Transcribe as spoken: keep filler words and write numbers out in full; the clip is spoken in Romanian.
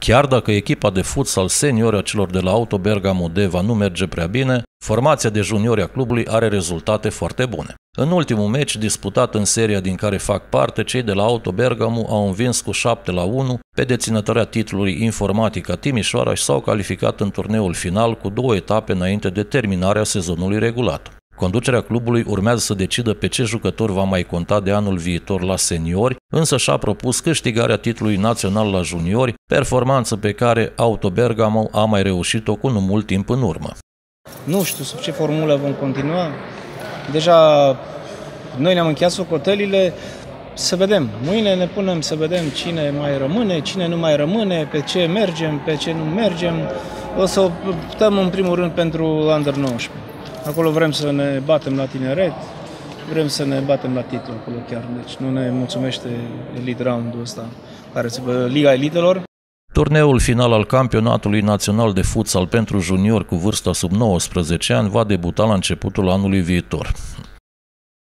Chiar dacă echipa de futsal senior a celor de la Auto Bergamo Deva nu merge prea bine, formația de juniori a clubului are rezultate foarte bune. În ultimul meci disputat în seria din care fac parte, cei de la Auto Bergamo au învins cu șapte la unu pe deținătoarea titlului Informatica Timișoara și s-au calificat în turneul final cu două etape înainte de terminarea sezonului regulat. Conducerea clubului urmează să decidă pe ce jucător va mai conta de anul viitor la seniori, însă și-a propus câștigarea titlului național la juniori, performanță pe care Auto Bergamo a mai reușit-o cu nu mult timp în urmă. Nu știu sub ce formulă vom continua. Deja noi ne-am încheiat socotelile, să vedem. Mâine ne punem să vedem cine mai rămâne, cine nu mai rămâne, pe ce mergem, pe ce nu mergem. O să optăm în primul rând pentru Under nouăsprezece. Acolo vrem să ne batem la tineret, vrem să ne batem la titlu acolo chiar. Deci nu ne mulțumește Elite Round-ul ăsta, care se vă Liga Elitelor. Turneul final al campionatului național de futsal pentru juniori cu vârsta sub nouăsprezece ani va debuta la începutul anului viitor.